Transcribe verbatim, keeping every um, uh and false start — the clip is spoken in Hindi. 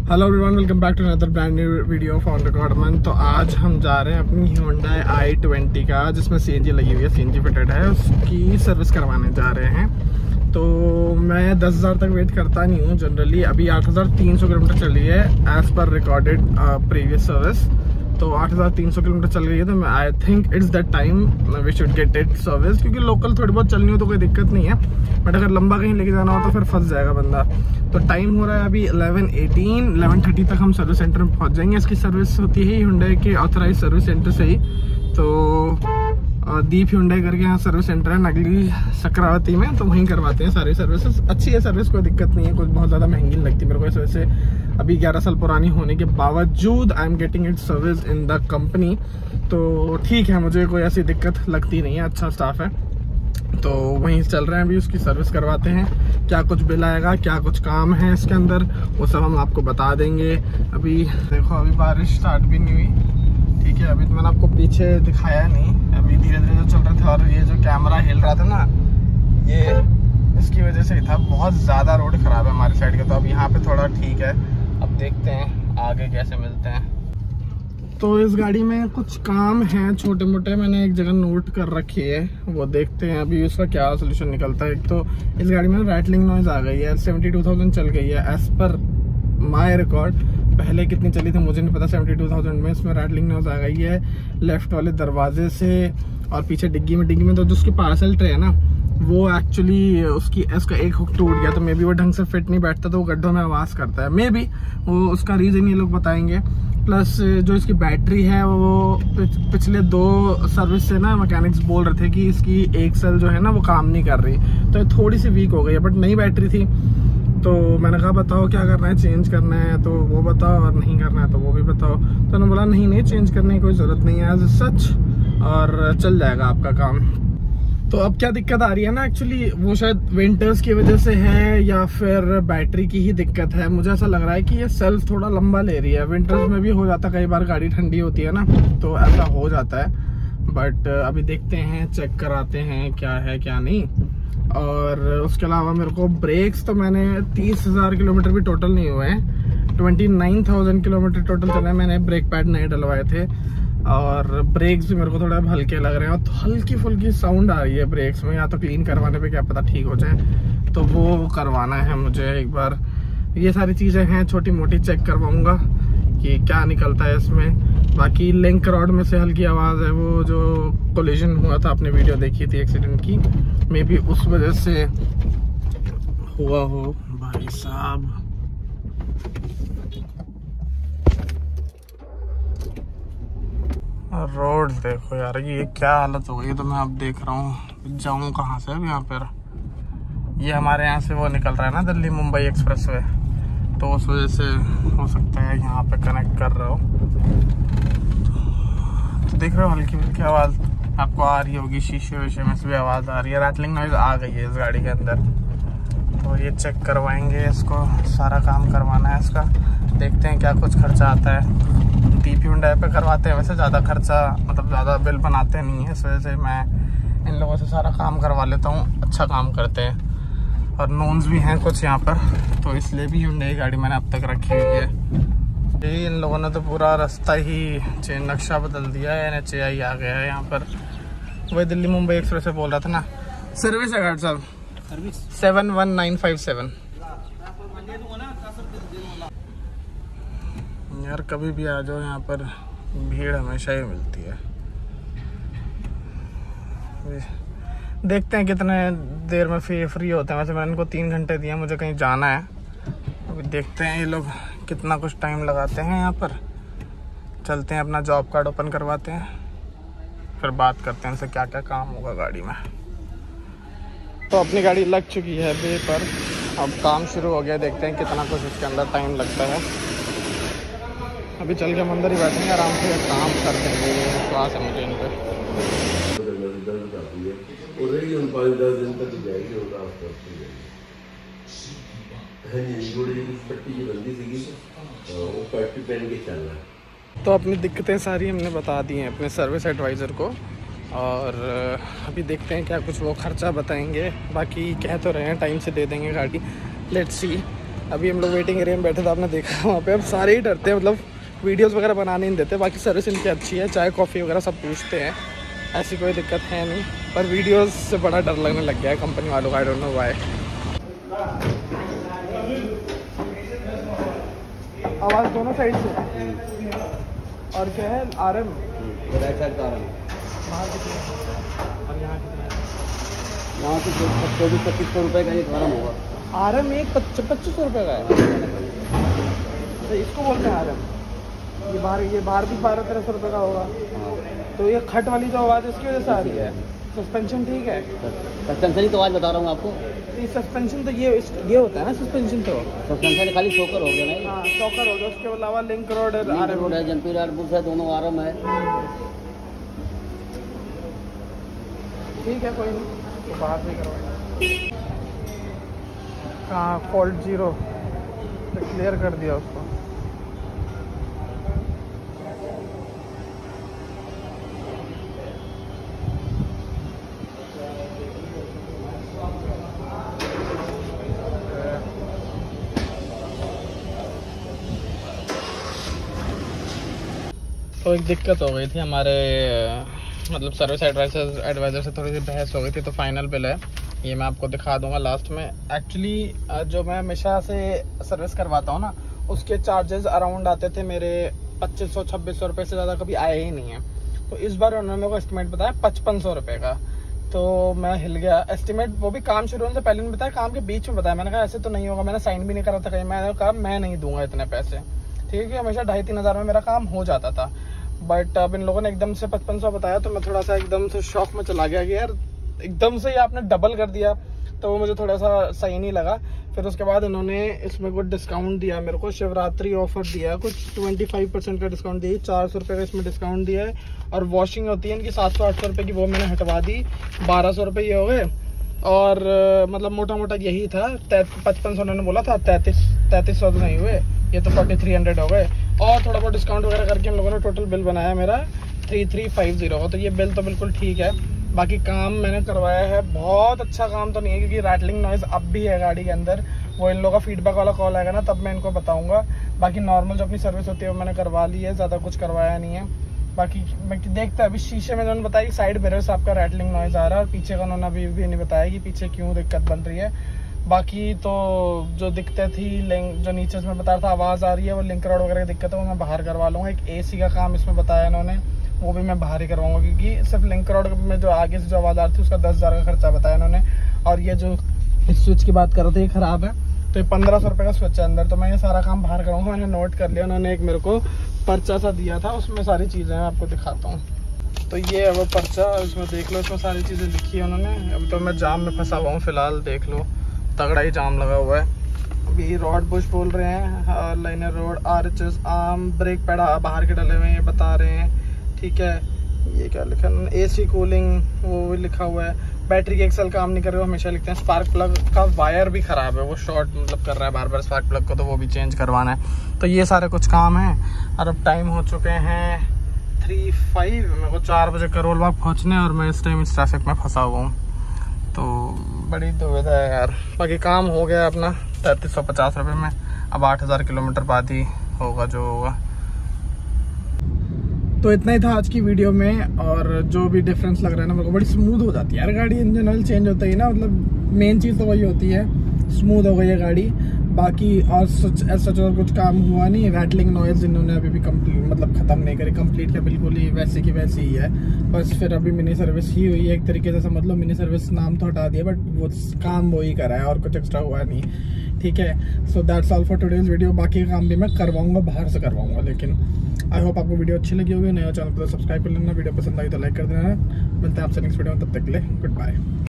Hello everyone, welcome back to another brand new video of on record man. तो आज हम जा रहे हैं अपनी Hyundai आई ट्वेंटी का, जिसमें सीएनजी लगी हुई है, सीएनजी फिटेड है, उसकी सर्विस करवाने जा रहे हैं। तो मैं दस हज़ार तक वेट करता नहीं हूँ जनरली। अभी आठ हज़ार तीन सौ किलोमीटर चल रही है as per recorded previous service. तो आठ हज़ार तीन सौ किलोमीटर चल रही है, तो I think it's that time we should get it service. क्योंकि लोकल थोड़ी बहुत चलनी हो तो कोई दिक्कत नहीं है, बट अगर लंबा कहीं लेके जाना हो तो फिर फंस जाएगा बंदा। तो टाइम हो रहा है अभी इलेवन एटीन, इलेवन थर्टी तक हम सर्विस सेंटर में पहुंच जाएंगे। इसकी सर्विस होती है Hyundai के ऑथराइज सर्विस सेंटर से ही। तो दीप Hyundai करके यहाँ सर्विस सेंटर है नगली सक्रावती में, तो वहीं करवाते हैं सारी सर्विसेज। अच्छी है सर्विस, कोई दिक्कत नहीं है, कुछ बहुत ज़्यादा महंगी नहीं लगती मेरे को इस वजह से। अभी ग्यारह साल पुरानी होने के बावजूद I am getting it service in the company, तो ठीक है, मुझे कोई ऐसी दिक्कत लगती नहीं है, अच्छा स्टाफ है। तो वहीं चल रहे हैं अभी, उसकी सर्विस करवाते हैं। क्या कुछ बिल आएगा, क्या कुछ काम है इसके अंदर, वो सब हम आपको बता देंगे। अभी देखो, अभी बारिश स्टार्ट भी नहीं हुई, ठीक है। अभी तो मैंने आपको पीछे दिखाया नहीं, अभी धीरे धीरे जो चल रहे थे। और ये जो कैमरा हिल रहा था ना, ये इसकी वजह से ही था। बहुत ज़्यादा रोड ख़राब है हमारी साइड के, तो अब यहाँ पे थोड़ा ठीक है। अब देखते हैं आगे कैसे मिलते हैं। तो इस गाड़ी में कुछ काम हैं छोटे मोटे, मैंने एक जगह नोट कर रखी है, वो देखते हैं अभी उसका क्या सोल्यूशन निकलता है। एक तो इस गाड़ी में रैटलिंग नॉइज आ गई है, सेवेंटी टू थाउजेंड चल गई है एज पर माई रिकॉर्ड। पहले कितनी चली थी मुझे नहीं पता, सेवेंटी टू थाउजेंड में इसमें रैटलिंग नॉइज आ गई है लेफ्ट वाले दरवाजे से और पीछे डिग्गी में। डिग्गी में तो जो उसकी पार्सल ट्रे है ना, वो एक्चुअली उसकी इसका एक हुक टूट गया, तो मे बी वो ढंग से फिट नहीं बैठता, तो वो गड्ढों में आवाज़ करता है। मे बी वो उसका रीज़न ये लोग बताएंगे। प्लस जो इसकी बैटरी है, वो पिछले दो सर्विस से ना मैकेनिक्स बोल रहे थे कि इसकी एक सेल जो है ना वो काम नहीं कर रही, तो ये थोड़ी सी वीक हो गई है। बट नई बैटरी थी, तो मैंने कहा बताओ क्या करना है, चेंज करना है तो वो बताओ, और नहीं करना है तो वो भी बताओ। तो उन्होंने बोला नहीं नहीं, चेंज करने की कोई ज़रूरत नहीं है एज सच, और चल जाएगा आपका काम। तो अब क्या दिक्कत आ रही है ना, एक्चुअली वो शायद विंटर्स की वजह से है या फिर बैटरी की ही दिक्कत है। मुझे ऐसा लग रहा है कि ये सेल्फ थोड़ा लंबा ले रही है। विंटर्स में भी हो जाता है, कई बार गाड़ी ठंडी होती है ना, तो ऐसा हो जाता है। बट अभी देखते हैं, चेक कराते हैं क्या है क्या नहीं। और उसके अलावा मेरे को ब्रेक्स, तो मैंने तीस हज़ार किलोमीटर भी टोटल नहीं हुए हैं, twenty nine thousand kilometre total चले। मैंने ब्रेक पैड नहीं डलवाए थे, और ब्रेक्स भी मेरे को थोड़ा हल्के लग रहे हैं, और तो हल्की फुल्की साउंड आ रही है ब्रेक्स में। या तो क्लीन करवाने पे क्या पता ठीक हो जाए, तो वो करवाना है मुझे एक बार। ये सारी चीज़ें हैं छोटी मोटी, चेक करवाऊंगा कि क्या निकलता है इसमें। बाकी लिंक रॉड में से हल्की आवाज़ है, वो जो कोलिजन हुआ था, आपने वीडियो देखी थी एक्सीडेंट की, मे बी उस वजह से हुआ हो। भाई साहब, रोड देखो यार, ये क्या हालत हो गई है। तो मैं अब देख रहा हूँ जाऊँ कहाँ से अब यहाँ पर। ये हमारे यहाँ से वो निकल रहा है ना, दिल्ली मुंबई एक्सप्रेस वे, तो उस वजह से हो सकता है यहाँ पे कनेक्ट कर रहा हो। तो देख रहे हो हल्की हल्की आवाज़ आपको आ रही होगी, शीशे वीशे में से भी आवाज़ आ रही है। रैटलिंग नॉइज आ गई है इस गाड़ी के अंदर, तो ये चेक करवाएंगे इसको, सारा काम करवाना है इसका। देखते हैं क्या कुछ खर्चा आता है। दीप Hyundai पे करवाते हैं वैसे, ज़्यादा खर्चा मतलब ज़्यादा बिल बनाते नहीं है, इस वजह से मैं इन लोगों से सारा काम करवा लेता हूँ। अच्छा काम करते हैं, और नोन्स भी हैं कुछ यहाँ पर, तो इसलिए भी Hyundai गाड़ी मैंने अब तक रखी हुई है। ये इन लोगों ने तो पूरा रास्ता ही चेंज, नक्शा बदल दिया है, एन एच ए आई आ गया है यहाँ पर। वही दिल्ली मुंबई एक्सप्रेस से बोल रहा था ना। सर्विस है गार्ड साहब, service seven one nine five seven. यार कभी भी आ जाओ, यहाँ पर भीड़ हमेशा ही मिलती है। देखते हैं कितने देर में फ्री फ्री होते हैं। वैसे मैंने इनको तीन घंटे दिए, मुझे कहीं जाना है। अभी देखते हैं ये लोग कितना कुछ टाइम लगाते हैं यहाँ पर। चलते हैं, अपना जॉब कार्ड ओपन करवाते हैं, फिर बात करते हैं इनसे क्या क्या काम होगा गाड़ी में। तो अपनी गाड़ी लग चुकी है बे पर, अब काम शुरू हो गया। देखते हैं कितना कुछ इसके अंदर टाइम लगता है। अभी चल के हम अंदर ही बैठेंगे, आराम से काम कर देंगे। विश्वास है मुझे इन पर। तो अपनी दिक्कतें सारी हमने बता दी हैं अपने सर्विस एडवाइज़र को, और अभी देखते हैं क्या कुछ वो खर्चा बताएंगे। बाकी कह तो रहे हैं टाइम से दे देंगे गाड़ी, लेट्स सी। अभी हम लोग वेटिंग एरिया में बैठे थे, आपने देखा वहाँ पे। अब सारे ही डरते हैं, मतलब वीडियोस वगैरह बनाने नहीं देते। बाकी सर्विस इनकी अच्छी है, चाय कॉफ़ी वगैरह सब पूछते हैं, ऐसी कोई दिक्कत है नहीं। पर वीडियोस से बड़ा डर लगने लग गया है कंपनी वालों का, आई डोंट नो व्हाई। आवाज़ दोनों साइड से और क्या है आर एम राइट साइड का आर एम बाहर कितने और यहाँ कितने? यहाँ से चौबीस पच्चीस सौ रुपये का एक आर एम होगा। आर एम एक पच्चीस पच्चीस सौ रुपये का है, तो इसको बोलते हैं आर एम। ये बाहर ये बाहर भी बारह तेरह सौ रुपये का होगा। तो ये खट वाली जो आवाज़ है इसकी वजह से आ रही है। सस्पेंशन ठीक है, सस्पेंशन ही तो आवाज़ बता रहा हूँ आपको। ये सस्पेंशन तो ये ये होता है ना, सस्पेंशन तो सस्पेंशन खाली शॉकर हो गया ना। हाँ शॉकर हो गया, उसके अलावा लिंक रोड है, लिंक रोड है, जंपी रोड है, दोनों आर एम है। ठीक है कोई नहीं, तो बाहर नहीं करवाएंगे। हाँ फॉल्ट जीरो तो क्लियर कर दिया उसको। तो एक दिक्कत हो गई थी हमारे, मतलब सर्विस एडवाइजर एडवाइज़र से थोड़ी सी बहस हो गई थी, तो फाइनल बिल है ये, मैं आपको दिखा दूंगा लास्ट में। एक्चुअली जो मैं हमेशा से सर्विस करवाता हूँ ना, उसके चार्जेस अराउंड आते थे मेरे पच्चीस सौ छब्बीस सौ रुपये से ज़्यादा कभी आए ही नहीं है। तो इस बार उन्होंने मेरे को एस्टिमेट बताया पचपन सौ रुपये का, तो मैं हिल गया। एस्टिमेट वो भी काम शुरू होने से पहले नहीं बताया, काम के बीच में बताया। मैंने कहा ऐसे तो नहीं होगा, मैंने साइन भी नहीं करा था कहीं। मैंने कहा मैं नहीं दूंगा इतने पैसे, ठीक है। हमेशा ढाई तीन हज़ार में मेरा काम हो जाता था, बट अब इन लोगों ने एकदम से पचपन सौ बताया, तो मैं थोड़ा सा एकदम से शॉक में चला गया कि यार एकदम से ही आपने डबल कर दिया, तो वो मुझे थोड़ा सा सही नहीं लगा। फिर उसके बाद इन्होंने इसमें कुछ डिस्काउंट दिया मेरे को, शिवरात्रि ऑफर दिया, कुछ पच्चीस परसेंट का डिस्काउंट दिया, चार सौ रुपये का इसमें डिस्काउंट दिया है। और वॉशिंग होती है इनकी सात सौ आठ सौ रुपये की, वो मैंने हटवा दी, बारह सौ रुपये ये हो गए। और मतलब मोटा मोटा यही था, पचपन सौ उन्होंने बोला था, तैंतीस तैंतीस सौ तो नहीं हुए, ये तो फोर्टी थ्री हंड्रेड हो गए। और थोड़ा बहुत डिस्काउंट वगैरह करके हम लोगों ने टोटल बिल बनाया मेरा थ्री थ्री फाइव जीरो का। तो ये बिल तो बिल्कुल ठीक है। बाकी काम मैंने करवाया है, बहुत अच्छा काम तो नहीं है, क्योंकि रैटलिंग नॉइज़ अब भी है गाड़ी के अंदर। वो इन लोगों का फीडबैक वाला कॉल आएगा ना, तब मैं इनको बताऊंगा। बाकी नॉर्मल जो अपनी सर्विस होती है वो मैंने करवा ली है, ज़्यादा कुछ करवाया नहीं है। बाकी मैं देखता है अभी शीशे में उन्होंने बताया कि साइड मिरर से आपका रैटलिंग नॉइज़ आ रहा है, और पीछे का उन्होंने अभी भी नहीं बताया कि पीछे क्यों दिक्कत बन रही है। बाकी तो जो दिक्कतें थी, लिंक जो नीचे में बता रहा था आवाज़ आ रही है, वो लिंक रोड वगैरह की दिक्कत है, वो मैं बाहर करवा लूँगा। एक एसी का काम इसमें बताया इन्होंने, वो भी मैं बाहर ही करवाऊंगा, क्योंकि सिर्फ लिंक रोड में जो आगे से जो आवाज़ आ रही थी उसका दस हज़ार का खर्चा बताया इन्होंने। और ये जो इस स्विच की बात कर रहे थे ये ख़राब है, तो ये पंद्रह सौ रुपये का स्विच है अंदर, तो मैं ये सारा काम बाहर कराऊंगा। मैंने नोट कर लिया, उन्होंने एक मेरे को पर्चा सा दिया था, उसमें सारी चीज़ें मैं आपको दिखाता हूँ। तो ये है वो पर्चा, इसमें देख लो, इसमें सारी चीज़ें लिखी है उन्होंने। अब तो मैं जाम में फंसा हुआ हूँ फिलहाल, देख लो तगड़ा ही जाम लगा हुआ है। अभी रोड बुश बोल रहे हैं, liner rod, R H S arm, brake pad बाहर के डले हुए हैं, ये बता रहे हैं, ठीक है। ये क्या लिखा है, एसी कूलिंग वो भी लिखा हुआ है। बैटरी के एक्सल काम नहीं कर रहे, वो हमेशा लिखते हैं। स्पार्क प्लग का वायर भी ख़राब है, वो शॉर्ट मतलब कर रहा है बार बार स्पार्क प्लग को, तो वो भी चेंज करवाना है। तो ये सारे कुछ काम हैं। और अब टाइम हो चुके हैं थ्री फाइव, मेरे को चार बजे करोल बाग पहुँचने, और मैं इस टाइम इस ट्रैफिक में फंसा हुआ हूँ, तो बड़ी दुविधा है यार। बाकी काम हो गया अपना तैंतीस सौ पचास रुपये में। अब आठ हज़ार किलोमीटर बाद ही होगा जो होगा। तो इतना ही था आज की वीडियो में। और जो भी डिफरेंस लग रहा है ना, मेरे को बड़ी स्मूथ हो जाती है यार गाड़ी, इंजन ऑयल चेंज होता ही ना, मतलब मेन चीज़ तो वही होती है, स्मूथ हो गई है गाड़ी। बाकी और सच सच और कुछ काम हुआ नहीं। रैटलिंग नॉइज़ इन्होंने अभी भी कंप्लीट मतलब ख़त्म नहीं करी, कंप्लीट क्या बिल्कुल ही वैसे की वैसे ही है। बस फिर अभी मिनी सर्विस ही हुई है एक तरीके से, समझ लो मिनी सर्विस नाम तो हटा दिया, बट वो काम वो ही करा है और कुछ एक्स्ट्रा हुआ नहीं, ठीक है। So that's all for today's video. बाकी का काम भी मैं करवाऊंगा, बाहर से करवाऊंगा। लेकिन आई होप आपको वीडियो अच्छी लगी होगी। नया चैनल को सब्सक्राइब कर लेना, वीडियो पसंद आई तो लाइक कर देना। मिलते हैं आपसे नेक्स्ट वीडियो में, तब तक के लिए गुड बाय।